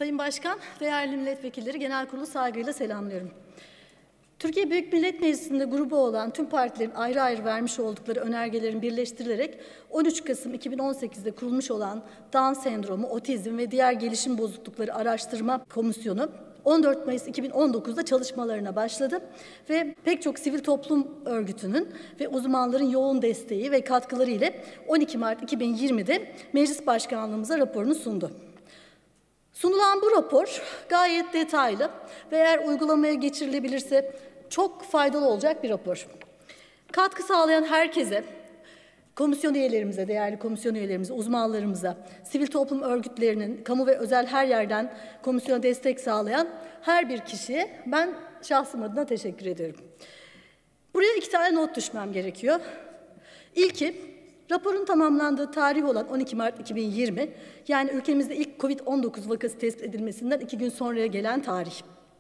Sayın Başkan, değerli milletvekilleri, genel kurulu saygıyla selamlıyorum. Türkiye Büyük Millet Meclisi'nde grubu olan tüm partilerin ayrı ayrı vermiş oldukları önergelerin birleştirilerek 13 Kasım 2018'de kurulmuş olan Down sendromu, otizm ve diğer gelişim bozuklukları araştırma komisyonu 14 Mayıs 2019'da çalışmalarına başladı ve pek çok sivil toplum örgütünün ve uzmanların yoğun desteği ve katkıları ile 12 Mart 2020'de Meclis Başkanlığımıza raporunu sundu. Sunulan bu rapor gayet detaylı ve eğer uygulamaya geçirilebilirse çok faydalı olacak bir rapor. Katkı sağlayan herkese, komisyon üyelerimize, değerli komisyon üyelerimize, uzmanlarımıza, sivil toplum örgütlerinin, kamu ve özel her yerden komisyona destek sağlayan her bir kişiye ben şahsım adına teşekkür ediyorum. Buraya 2 tane not düşmem gerekiyor. İlki, raporun tamamlandığı tarih olan 12 Mart 2020, yani ülkemizde ilk COVID-19 vakası tespit edilmesinden 2 gün sonraya gelen tarih.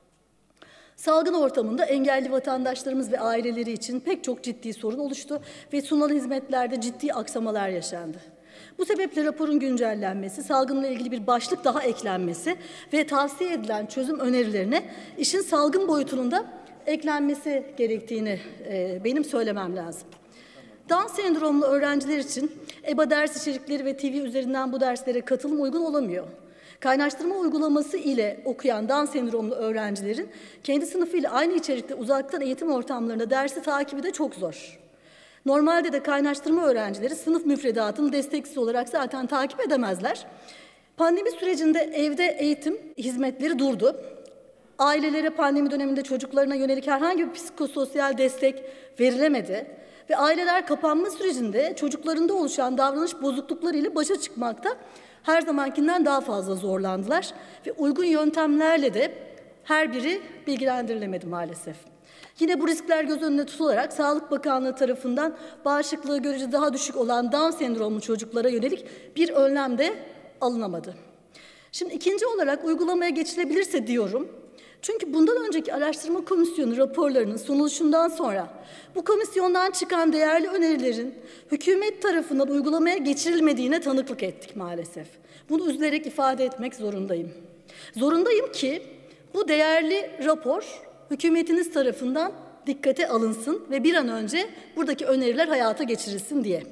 Salgın ortamında engelli vatandaşlarımız ve aileleri için pek çok ciddi sorun oluştu ve sunulan hizmetlerde ciddi aksamalar yaşandı. Bu sebeple raporun güncellenmesi, salgınla ilgili bir başlık daha eklenmesi ve tavsiye edilen çözüm önerilerine işin salgın boyutunun da eklenmesi gerektiğini benim söylemem lazım. Down sendromlu öğrenciler için EBA ders içerikleri ve TV üzerinden bu derslere katılım uygun olamıyor. Kaynaştırma uygulaması ile okuyan Down sendromlu öğrencilerin kendi sınıfıyla aynı içerikte uzaktan eğitim ortamlarında dersi takibi de çok zor. Normalde de kaynaştırma öğrencileri sınıf müfredatını desteksiz olarak zaten takip edemezler. Pandemi sürecinde evde eğitim hizmetleri durdu. Ailelere pandemi döneminde çocuklarına yönelik herhangi bir psikososyal destek verilemedi. Ve aileler kapanma sürecinde çocuklarında oluşan davranış bozuklukları ile başa çıkmakta her zamankinden daha fazla zorlandılar. Ve uygun yöntemlerle de her biri bilgilendirilemedi maalesef. Yine bu riskler göz önüne tutularak Sağlık Bakanlığı tarafından bağışıklığı görece daha düşük olan Down sendromlu çocuklara yönelik bir önlem de alınamadı. Şimdi ikinci olarak uygulamaya geçilebilirse diyorum. Çünkü bundan önceki araştırma komisyonu raporlarının sunuluşundan sonra bu komisyondan çıkan değerli önerilerin hükümet tarafından uygulamaya geçirilmediğine tanıklık ettik maalesef. Bunu üzülerek ifade etmek zorundayım. Zorundayım ki bu değerli rapor hükümetiniz tarafından dikkate alınsın ve bir an önce buradaki öneriler hayata geçirilsin diye.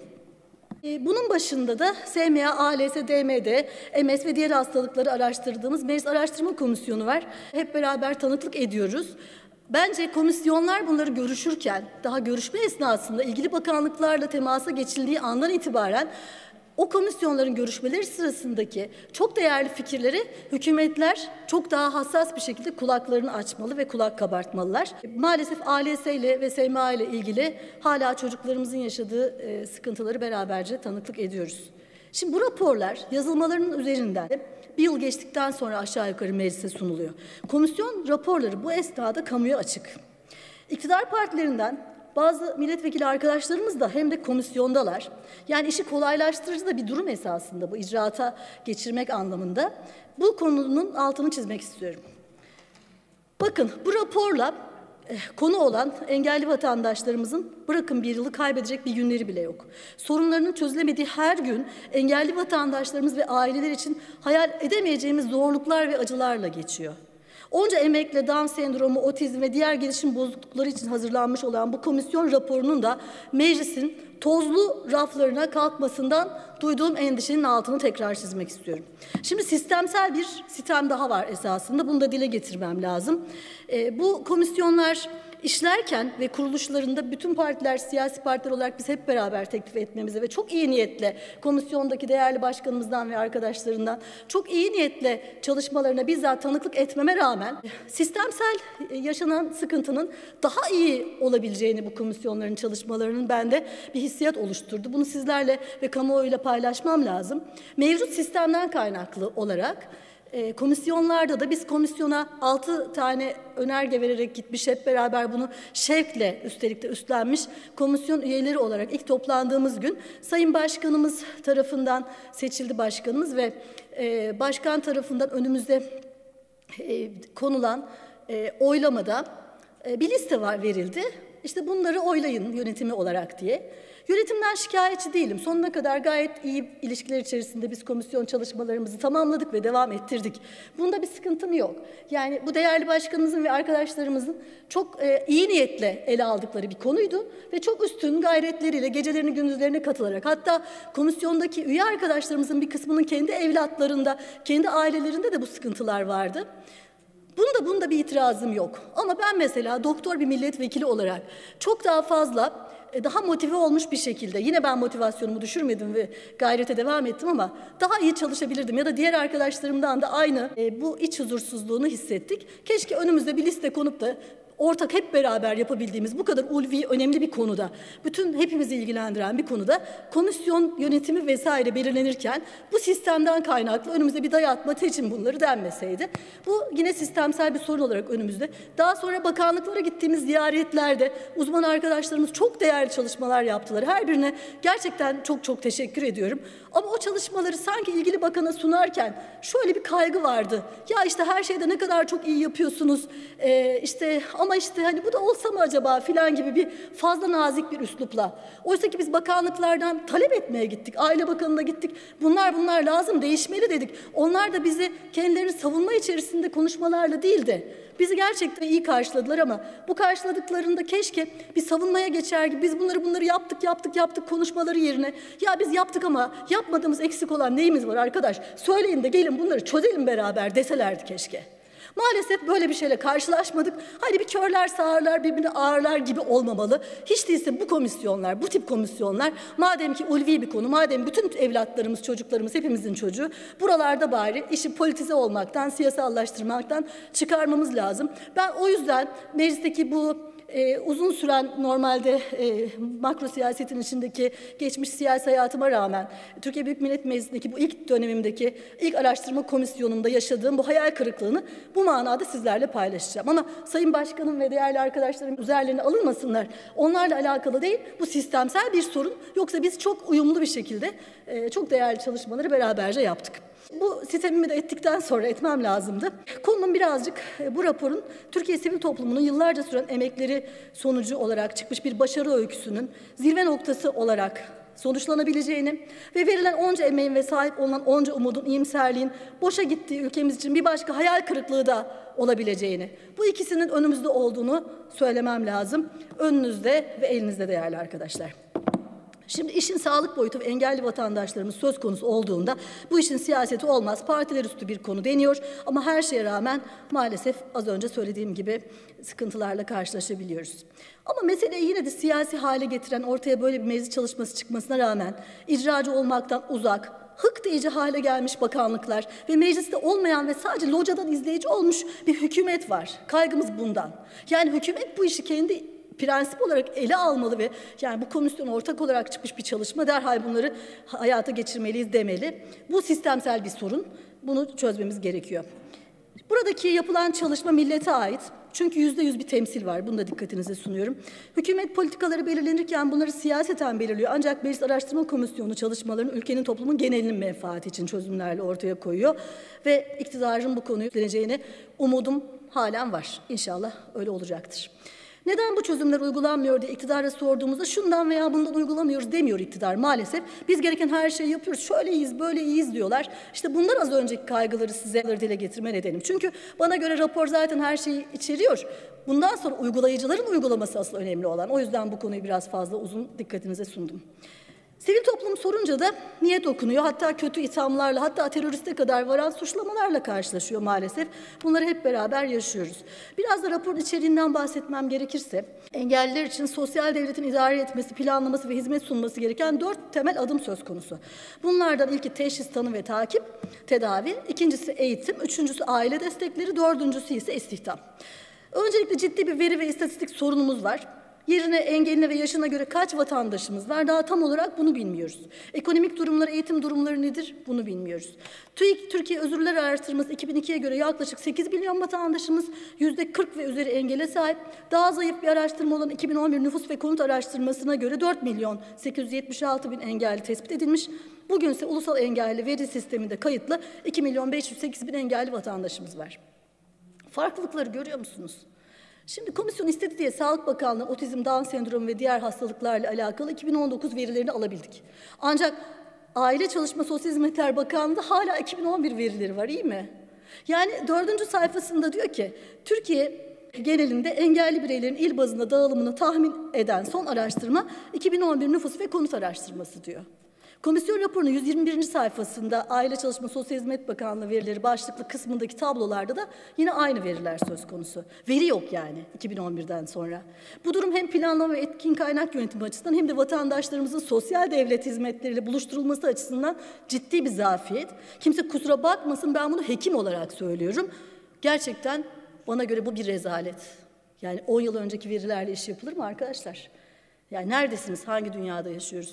Bunun başında da SMA, ALS, DMD, MS ve diğer hastalıkları araştırdığımız Meclis Araştırma Komisyonu var. Hep beraber tanıklık ediyoruz. Bence komisyonlar bunları görüşürken, daha görüşme esnasında ilgili bakanlıklarla temasa geçildiği andan itibaren o komisyonların görüşmeleri sırasındaki çok değerli fikirleri hükümetler çok daha hassas bir şekilde kulaklarını açmalı ve kulak kabartmalılar. Maalesef ALS ile ve SMA ile ilgili hala çocuklarımızın yaşadığı sıkıntıları beraberce tanıklık ediyoruz. Şimdi bu raporlar yazılmalarının üzerinden bir yıl geçtikten sonra aşağı yukarı meclise sunuluyor. Komisyon raporları bu esnada kamuya açık. İktidar partilerinden bazı milletvekili arkadaşlarımız da hem de komisyondalar. Yani işi kolaylaştırıcı da bir durum esasında bu icraata geçirmek anlamında. Bu konunun altını çizmek istiyorum. Bakın bu raporla konu olan engelli vatandaşlarımızın bırakın bir yılı kaybedecek bir günleri bile yok. Sorunlarının çözülemediği her gün engelli vatandaşlarımız ve aileler için hayal edemeyeceğimiz zorluklar ve acılarla geçiyor. Onca emekle Down sendromu, otizm ve diğer gelişim bozuklukları için hazırlanmış olan bu komisyon raporunun da meclisin tozlu raflarına kalkmasından duyduğum endişenin altını tekrar çizmek istiyorum. Şimdi sistemsel bir sitem daha var esasında. Bunu da dile getirmem lazım. Bu komisyonlar işlerken ve kuruluşlarında bütün partiler, siyasi partiler olarak biz hep beraber teklif etmemize ve çok iyi niyetle komisyondaki değerli başkanımızdan ve arkadaşlarından çok iyi niyetle çalışmalarına bizzat tanıklık etmeme rağmen sistemsel yaşanan sıkıntının daha iyi olabileceğini bu komisyonların çalışmalarının bende bir hissiyat oluşturdu. Bunu sizlerle ve kamuoyuyla paylaşmam lazım. Mevcut sistemden kaynaklı olarak komisyonlarda da biz komisyona 6 tane önerge vererek gitmiş, hep beraber bunu şevkle üstelik de üstlenmiş komisyon üyeleri olarak ilk toplandığımız gün Sayın Başkanımız tarafından seçildi başkanımız ve başkan tarafından önümüzde konulan oylamada bir liste verildi. İşte bunları oylayın yönetimi olarak diye. Yönetimden şikayetçi değilim. Sonuna kadar gayet iyi ilişkiler içerisinde biz komisyon çalışmalarımızı tamamladık ve devam ettirdik. Bunda bir sıkıntım yok. Yani bu değerli başkanımızın ve arkadaşlarımızın çok iyi niyetle ele aldıkları bir konuydu ve çok üstün gayretleriyle gecelerini gündüzlerine katılarak, hatta komisyondaki üye arkadaşlarımızın bir kısmının kendi evlatlarında, kendi ailelerinde de bu sıkıntılar vardı. Bunda bir itirazım yok. Ama ben mesela doktor bir milletvekili olarak çok daha fazla, daha motive olmuş bir şekilde, yine ben motivasyonumu düşürmedim ve gayrete devam ettim ama daha iyi çalışabilirdim. Ya da diğer arkadaşlarımdan da aynı bu iç huzursuzluğunu hissettik. Keşke önümüzde bir liste konup da ortak hep beraber yapabildiğimiz bu kadar ulvi, önemli bir konuda, bütün hepimizi ilgilendiren bir konuda komisyon yönetimi vesaire belirlenirken bu sistemden kaynaklı önümüze bir dayatma için bunları denmeseydi. Bu yine sistemsel bir sorun olarak önümüzde. Daha sonra bakanlıklara gittiğimiz ziyaretlerde uzman arkadaşlarımız çok değerli çalışmalar yaptılar. Her birine gerçekten çok teşekkür ediyorum. Ama o çalışmaları sanki ilgili bakana sunarken şöyle bir kaygı vardı. Ya işte her şeyde ne kadar çok iyi yapıyorsunuz, ama işte hani bu da olsa mı acaba filan gibi bir fazla nazik bir üslupla. Oysa ki biz bakanlıklardan talep etmeye gittik. Aile Bakanı'na gittik. Bunlar lazım, değişmeli dedik. Onlar da bizi kendilerini savunma içerisinde konuşmalarla değil de bizi gerçekten iyi karşıladılar ama bu karşıladıklarında keşke bir savunmaya geçer gibi biz bunları yaptık konuşmaları yerine ya biz yaptık ama yapmadığımız eksik olan neyimiz var arkadaş? Söyleyin de gelin bunları çözelim beraber deselerdi keşke. Maalesef böyle bir şeyle karşılaşmadık. Hani bir körler sağırlar birbirini ağırlar gibi olmamalı. Hiç değilse bu komisyonlar, bu tip komisyonlar madem ki ulvi bir konu, madem bütün evlatlarımız, çocuklarımız hepimizin çocuğu, buralarda bari işi politize olmaktan, siyasallaştırmaktan çıkarmamız lazım. Ben o yüzden meclisteki bu uzun süren normalde makro siyasetin içindeki geçmiş siyasi hayatıma rağmen Türkiye Büyük Millet Meclisi'ndeki bu ilk dönemimdeki ilk araştırma komisyonunda yaşadığım bu hayal kırıklığını bu manada sizlerle paylaşacağım. Ama Sayın Başkanım ve değerli arkadaşlarım üzerlerine alınmasınlar. Onlarla alakalı değil, bu sistemsel bir sorun. Yoksa biz çok uyumlu bir şekilde çok değerli çalışmaları beraberce yaptık. Bu sistemimi de etmem lazımdı. Konunun birazcık bu raporun Türkiye sivil toplumunun yıllarca süren emekleri sonucu olarak çıkmış bir başarı öyküsünün zirve noktası olarak sonuçlanabileceğini ve verilen onca emeğin ve sahip olunan onca umudun, iyimserliğin boşa gittiği ülkemiz için bir başka hayal kırıklığı da olabileceğini, bu ikisinin önümüzde olduğunu söylemem lazım. Önünüzde ve elinizde değerli arkadaşlar. Şimdi işin sağlık boyutu ve engelli vatandaşlarımız söz konusu olduğunda bu işin siyaseti olmaz, partiler üstü bir konu deniyor ama her şeye rağmen maalesef az önce söylediğim gibi sıkıntılarla karşılaşabiliyoruz. Ama meseleyi yine de siyasi hale getiren ortaya böyle bir meclis çalışması çıkmasına rağmen icracı olmaktan uzak, hık deyici hale gelmiş bakanlıklar ve mecliste olmayan ve sadece locadan izleyici olmuş bir hükümet var. Kaygımız bundan. Yani hükümet bu işi kendi prensip olarak ele almalı ve yani bu komisyon ortak olarak çıkmış bir çalışma derhal bunları hayata geçirmeliyiz demeli. Bu sistemsel bir sorun. Bunu çözmemiz gerekiyor. Buradaki yapılan çalışma millete ait. Çünkü %100 bir temsil var. Bunu da dikkatinize sunuyorum. Hükümet politikaları belirlenirken bunları siyaseten belirliyor. Ancak Meclis Araştırma Komisyonu çalışmalarını ülkenin, toplumun genelinin menfaati için çözümlerle ortaya koyuyor. Ve iktidarın bu konuyu düzeleceğine umudum halen var. İnşallah öyle olacaktır. Neden bu çözümler uygulanmıyor diye iktidara sorduğumuzda şundan veya bundan uygulamıyoruz demiyor iktidar maalesef. Biz gereken her şeyi yapıyoruz, şöyle iyiyiz, böyle iyiyiz diyorlar. İşte bunlar az önceki kaygıları size dile getirme nedenim. Çünkü bana göre rapor zaten her şeyi içeriyor. Bundan sonra uygulayıcıların uygulaması asıl önemli olan. O yüzden bu konuyu biraz fazla uzun dikkatinize sundum. Sivil toplum sorunca da niyet okunuyor. Hatta kötü ithamlarla, hatta teröriste kadar varan suçlamalarla karşılaşıyor maalesef. Bunları hep beraber yaşıyoruz. Biraz da raporun içeriğinden bahsetmem gerekirse, engelliler için sosyal devletin idare etmesi, planlaması ve hizmet sunması gereken 4 temel adım söz konusu. Bunlardan ilki teşhis, tanı ve takip, tedavi, ikincisi eğitim, üçüncüsü aile destekleri, dördüncüsü ise istihdam. Öncelikle ciddi bir veri ve istatistik sorunumuz var. Yerine, engeline ve yaşına göre kaç vatandaşımız var? Daha tam olarak bunu bilmiyoruz. Ekonomik durumları, eğitim durumları nedir? Bunu bilmiyoruz. TÜİK, Türkiye Özürler Araştırması 2002'ye göre yaklaşık 8 milyon vatandaşımız %40 ve üzeri engele sahip. Daha zayıf bir araştırma olan 2011 Nüfus ve Konut Araştırması'na göre 4 milyon 876 bin engelli tespit edilmiş. Bugün ise ulusal engelli veri sisteminde kayıtlı 2 milyon 508 bin engelli vatandaşımız var. Farklılıkları görüyor musunuz? Şimdi komisyon istedi diye Sağlık Bakanlığı otizm, Down sendromu ve diğer hastalıklarla alakalı 2019 verilerini alabildik. Ancak Aile Çalışma Sosyal Hizmetler Bakanlığı'nda hala 2011 verileri var, iyi mi? Yani 4. sayfasında diyor ki, Türkiye genelinde engelli bireylerin il bazında dağılımını tahmin eden son araştırma 2011 nüfus ve konut araştırması diyor. Komisyon raporunun 121. sayfasında Aile Çalışma Sosyal Hizmet Bakanlığı verileri başlıklı kısmındaki tablolarda da yine aynı veriler söz konusu. Veri yok yani 2011'den sonra. Bu durum hem planlama ve etkin kaynak yönetimi açısından hem de vatandaşlarımızın sosyal devlet hizmetleriyle buluşturulması açısından ciddi bir zafiyet. Kimse kusura bakmasın, ben bunu hekim olarak söylüyorum. Gerçekten bana göre bu bir rezalet. Yani 10 yıl önceki verilerle iş yapılır mı arkadaşlar? Yani neredesiniz? Hangi dünyada yaşıyoruz?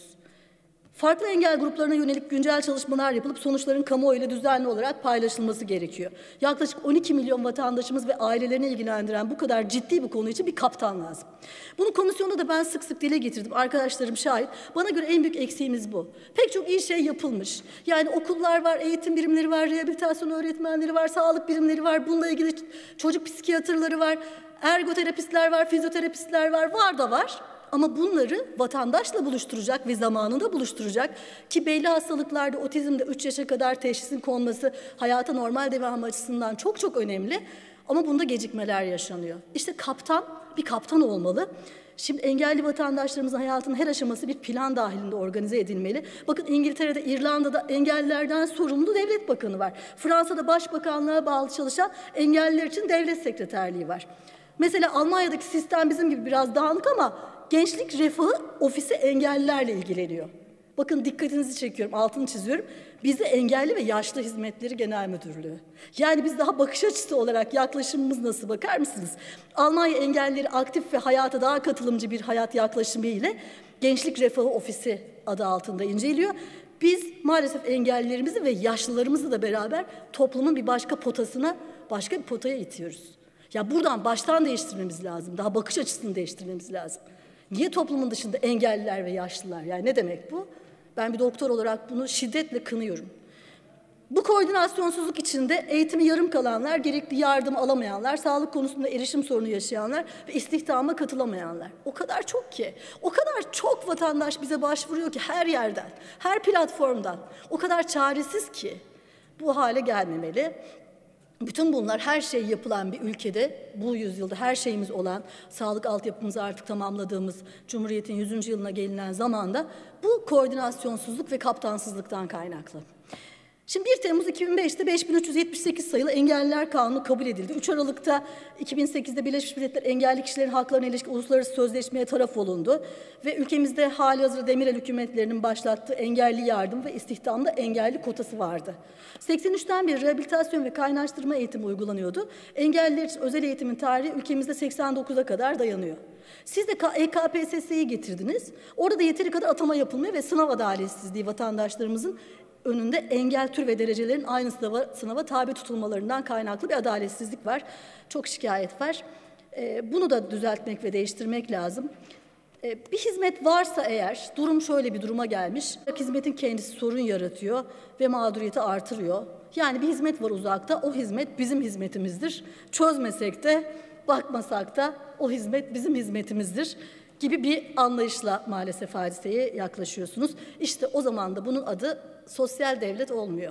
Farklı engel gruplarına yönelik güncel çalışmalar yapılıp sonuçların kamuoyuyla düzenli olarak paylaşılması gerekiyor. Yaklaşık 12 milyon vatandaşımız ve ailelerini ilgilendiren bu kadar ciddi bir konu için bir kaptan lazım. Bunu komisyonda da ben sık sık dile getirdim. Arkadaşlarım şahit. Bana göre en büyük eksiğimiz bu. Pek çok iyi şey yapılmış. Yani okullar var, eğitim birimleri var, rehabilitasyon öğretmenleri var, sağlık birimleri var, bununla ilgili çocuk psikiyatrları var, ergoterapistler var, fizyoterapistler var, var da var. Ama bunları vatandaşla buluşturacak ve zamanında buluşturacak ki belli hastalıklarda otizmde 3 yaşa kadar teşhisin konması hayata normal devam açısından çok çok önemli. Ama bunda gecikmeler yaşanıyor. İşte kaptan bir kaptan olmalı. Şimdi engelli vatandaşlarımızın hayatının her aşaması bir plan dahilinde organize edilmeli. Bakın İngiltere'de, İrlanda'da engellilerden sorumlu devlet bakanı var. Fransa'da başbakanlığa bağlı çalışan engelliler için devlet sekreterliği var. Mesela Almanya'daki sistem bizim gibi biraz dağınık ama Gençlik Refahı Ofisi engellilerle ilgileniyor. Bakın dikkatinizi çekiyorum, altını çiziyorum. Bizde Engelli ve Yaşlı Hizmetleri Genel Müdürlüğü. Yani biz daha bakış açısı olarak yaklaşımımız nasıl, bakar mısınız? Almanya engellileri aktif ve hayata daha katılımcı bir hayat yaklaşımı ile Gençlik Refahı Ofisi adı altında inceliyor. Biz maalesef engellilerimizi ve yaşlılarımızı da beraber toplumun bir başka potasına, başka bir potaya itiyoruz. Ya buradan baştan değiştirmemiz lazım. Daha bakış açısını değiştirmemiz lazım. Niye toplumun dışında engelliler ve yaşlılar? Yani ne demek bu? Ben bir doktor olarak bunu şiddetle kınıyorum. Bu koordinasyonsuzluk içinde eğitimi yarım kalanlar, gerekli yardım alamayanlar, sağlık konusunda erişim sorunu yaşayanlar ve istihdama katılamayanlar. O kadar çok ki, o kadar çok vatandaş bize başvuruyor ki her yerden, her platformdan. O kadar çaresiz ki bu hale gelmemeli. Bütün bunlar her şey yapılan bir ülkede, bu yüzyılda her şeyimiz olan, sağlık altyapımızı artık tamamladığımız Cumhuriyet'in 100. yılına gelinen zamanda bu koordinasyonsuzluk ve kaptansızlıktan kaynaklı. Şimdi 1 Temmuz 2005'te 5378 sayılı Engelliler Kanunu kabul edildi. 3 Aralık'ta 2008'de Birleşmiş Milletler Engelli Kişilerin Haklarına İlişkin Uluslararası Sözleşmeye taraf olundu. Ve ülkemizde halihazırda Demirel hükümetlerinin başlattığı engelli yardım ve istihdamda engelli kotası vardı. 83'ten beri rehabilitasyon ve kaynaştırma eğitimi uygulanıyordu. Engelliler için özel eğitimin tarihi ülkemizde 89'a kadar dayanıyor. Siz de EKPSS'yi getirdiniz. Orada da yeteri kadar atama yapılmıyor ve sınav adaletsizliği vatandaşlarımızın önünde engel tür ve derecelerin aynı sınava tabi tutulmalarından kaynaklı bir adaletsizlik var. Çok şikayet var. Bunu da düzeltmek ve değiştirmek lazım. Bir hizmet varsa eğer, durum şöyle bir duruma gelmiş. Hizmetin kendisi sorun yaratıyor ve mağduriyeti artırıyor. Yani bir hizmet var uzakta, o hizmet bizim hizmetimizdir. Çözmesek de, bakmasak da o hizmet bizim hizmetimizdir gibi bir anlayışla maalesef hadiseye yaklaşıyorsunuz. İşte o zaman da bunun adı sosyal devlet olmuyor.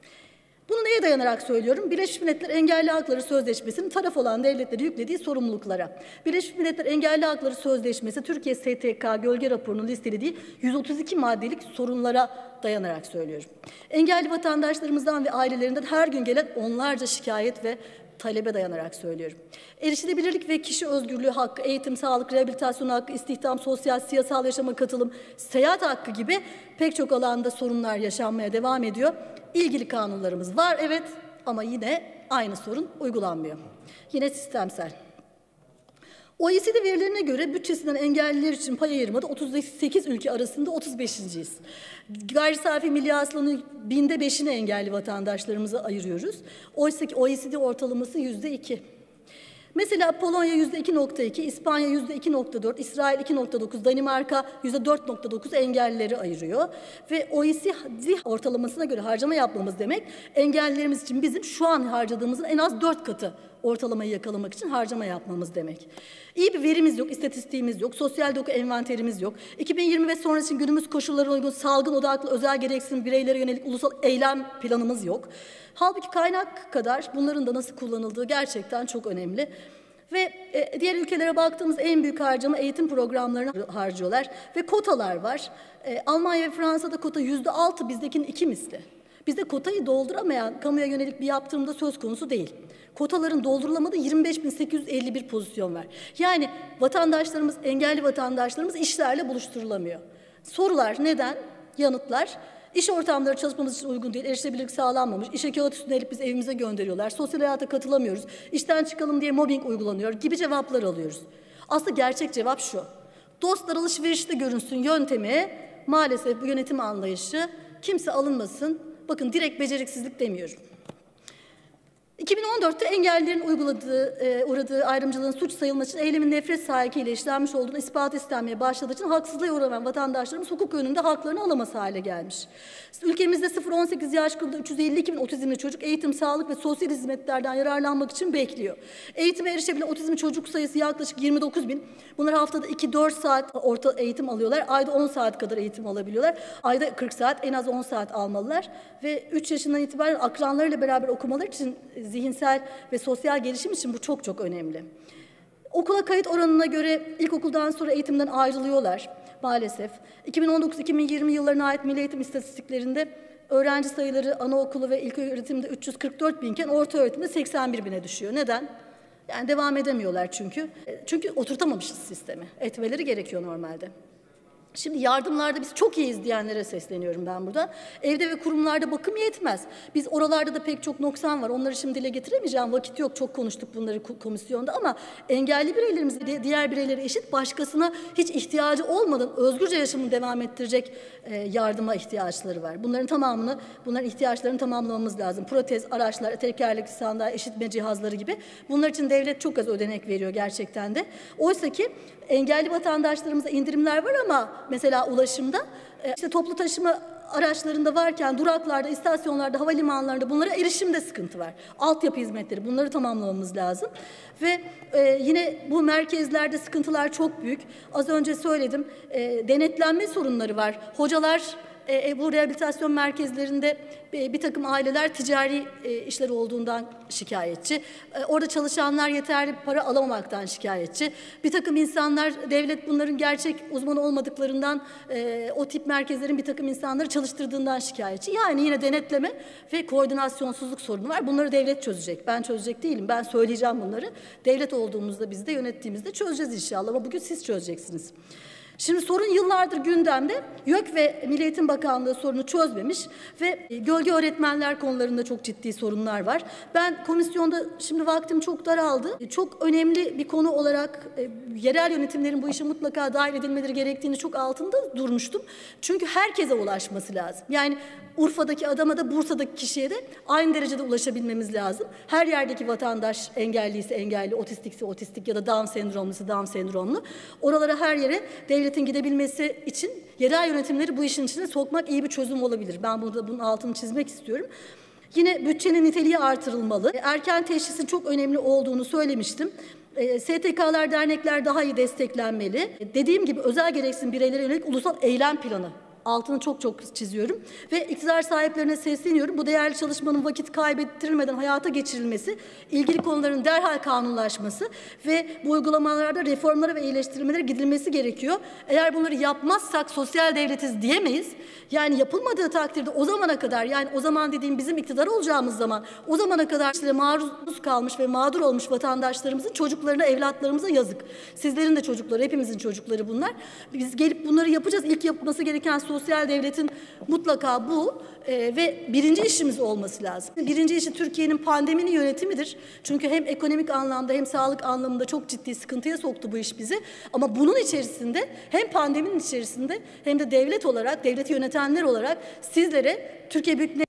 Bunu neye dayanarak söylüyorum? Birleşmiş Milletler Engelli Hakları Sözleşmesi'nin taraf olan devletleri yüklediği sorumluluklara. Birleşmiş Milletler Engelli Hakları Sözleşmesi, Türkiye STK Gölge Raporu'nun listelediği 132 maddelik sorunlara dayanarak söylüyorum. Engelli vatandaşlarımızdan ve ailelerinden her gün gelen onlarca şikayet ve talebe dayanarak söylüyorum. Erişilebilirlik ve kişi özgürlüğü hakkı, eğitim, sağlık, rehabilitasyon hakkı, istihdam, sosyal, siyasal yaşama katılım, seyahat hakkı gibi pek çok alanda sorunlar yaşanmaya devam ediyor. İlgili kanunlarımız var, evet, ama yine aynı sorun uygulanmıyor. Yine sistemsel. OECD verilerine göre bütçesinden engelliler için pay ayırmada 38 ülke arasında 35.'yiz. Gayri safi milli hasılanın 5'ini engelli vatandaşlarımıza ayırıyoruz. Oysa ki OECD ortalaması %2. Mesela Polonya %2.2, İspanya %2.4, İsrail 2.9, Danimarka %4.9 engellileri ayırıyor. Ve OECD ortalamasına göre harcama yapmamız demek, engellilerimiz için bizim şu an harcadığımızın en az 4 katı ortalamayı yakalamak için harcama yapmamız demek. İyi bir verimiz yok, istatistiğimiz yok, sosyal doku envanterimiz yok. 2020 ve sonrası için günümüz koşullarına uygun salgın odaklı özel gereksinim bireylere yönelik ulusal eylem planımız yok. Halbuki kaynak kadar bunların da nasıl kullanıldığı gerçekten çok önemli. Ve diğer ülkelere baktığımız en büyük harcama eğitim programlarına harcıyorlar. Ve kotalar var. Almanya ve Fransa'da kota %6, bizdekinin 2 misli. Bizde kotayı dolduramayan kamuya yönelik bir yaptırımda söz konusu değil. Kotaların doldurulamadığı 25.851 pozisyon var. Yani vatandaşlarımız, engelli vatandaşlarımız işlerle buluşturulamıyor. Sorular neden? Yanıtlar: İş ortamları çalışmamız için uygun değil, erişilebilirlik sağlanmamış, işe kağıt üstüne elip biz evimize gönderiyorlar, sosyal hayata katılamıyoruz, işten çıkalım diye mobbing uygulanıyor gibi cevaplar alıyoruz. Aslında gerçek cevap şu: dostlar alışverişte görünsün yöntemi, maalesef bu yönetim anlayışı, kimse alınmasın, bakın direkt beceriksizlik demiyorum. 2014'te engellilerin uğradığı ayrımcılığın suç sayılması için eylemin nefret sahikiyle işlenmiş olduğunu ispat istenmeye başladığı için haksızlığa uğrayan vatandaşlarımız hukuk önünde haklarını alamaz hale gelmiş. Üülkemizde 0-18 yaş grubunda 352 bin otizmli çocuk eğitim, sağlık ve sosyal hizmetlerden yararlanmak için bekliyor. Eğitime erişebilen otizmli çocuk sayısı yaklaşık 29 bin. Bunlar haftada 2-4 saat orta eğitim alıyorlar. Ayda 10 saat kadar eğitim alabiliyorlar. Ayda 40 saat, en az 10 saat almalılar. Ve 3 yaşından itibaren akranlarıyla beraber okumaları için, zihinsel ve sosyal gelişim için bu çok çok önemli. Okula kayıt oranına göre ilkokuldan sonra eğitimden ayrılıyorlar maalesef. 2019-2020 yıllarına ait Milli Eğitim istatistiklerinde öğrenci sayıları anaokulu ve ilköğretimde 344 binken orta öğretimde 81 bine düşüyor. Neden? Yani devam edemiyorlar çünkü. Çünkü oturtamamışız sistemi. Etmeleri gerekiyor normalde. Şimdi yardımlarda biz çok iyiyiz diyenlere sesleniyorum ben burada. Evde ve kurumlarda bakım yetmez. Biz oralarda da pek çok noksan var. Onları şimdi dile getiremeyeceğim. Vakit yok. Çok konuştuk bunları komisyonda ama engelli bireylerimiz diğer bireylere eşit, başkasına hiç ihtiyacı olmadan özgürce yaşamını devam ettirecek yardıma ihtiyaçları var. Bunların ihtiyaçlarını tamamlamamız lazım. Protez, araçlar, tekerlekli sandalye, işitme cihazları gibi. Bunlar için devlet çok az ödenek veriyor gerçekten de. Oysa ki engelli vatandaşlarımıza indirimler var ama mesela ulaşımda işte toplu taşıma araçlarında varken duraklarda, istasyonlarda, havalimanlarında bunlara erişimde sıkıntı var. Altyapı hizmetleri, bunları tamamlamamız lazım. Ve yine bu merkezlerde sıkıntılar çok büyük. Az önce söyledim, denetlenme sorunları var. Hocalar bu rehabilitasyon merkezlerinde bir takım aileler ticari işleri olduğundan şikayetçi. Orada çalışanlar yeterli para alamamaktan şikayetçi. Bir takım insanlar, devlet bunların gerçek uzman olmadıklarından o tip merkezlerin bir takım insanları çalıştırdığından şikayetçi. Yani yine denetleme ve koordinasyonsuzluk sorunu var. Bunları devlet çözecek. Ben çözecek değilim. Ben söyleyeceğim bunları. Devlet olduğumuzda, biz de yönettiğimizde çözeceğiz inşallah ama bugün siz çözeceksiniz. Şimdi sorun yıllardır gündemde. YÖK ve Milli Eğitim Bakanlığı sorunu çözmemiş ve gölge öğretmenler konularında çok ciddi sorunlar var. Ben komisyonda, şimdi vaktim çok daraldı, çok önemli bir konu olarak yerel yönetimlerin bu işe mutlaka dahil edilmeleri gerektiğini çok altında durmuştum. Çünkü herkese ulaşması lazım. Yani Urfa'daki adama da Bursa'daki kişiye de aynı derecede ulaşabilmemiz lazım. Her yerdeki vatandaş engelliyse engelli, otistikse otistik ya da Down sendromlusu Down sendromlu. Oralara, her yere devletin gidebilmesi için yerel yönetimleri bu işin içine sokmak iyi bir çözüm olabilir. Ben burada bunun altını çizmek istiyorum. Yine bütçenin niteliği artırılmalı. Erken teşhisin çok önemli olduğunu söylemiştim. STK'lar, dernekler daha iyi desteklenmeli. Dediğim gibi özel gereksinim bireylere yönelik ulusal eylem planı. Altını çok çok çiziyorum ve iktidar sahiplerine sesleniyorum. Bu değerli çalışmanın vakit kaybettirilmeden hayata geçirilmesi, ilgili konuların derhal kanunlaşması ve bu uygulamalarda reformlara ve iyileştirilmelere gidilmesi gerekiyor. Eğer bunları yapmazsak sosyal devletiz diyemeyiz. Yani yapılmadığı takdirde o zamana kadar, yani o zaman dediğim bizim iktidar olacağımız zaman, o zamana kadar işte maruz kalmış ve mağdur olmuş vatandaşlarımızın çocuklarına, evlatlarımıza yazık. Sizlerin de çocukları, hepimizin çocukları bunlar. Biz gelip bunları yapacağız. İlk yapılması gereken sosyal devletin mutlaka bu ve birinci işimiz olması lazım. Birinci işi Türkiye'nin pandeminin yönetimidir. Çünkü hem ekonomik anlamda hem sağlık anlamında çok ciddi sıkıntıya soktu bu iş bizi. Ama bunun içerisinde, hem pandeminin içerisinde hem de devlet olarak, devleti yönetenler olarak sizlere Türkiye Büyük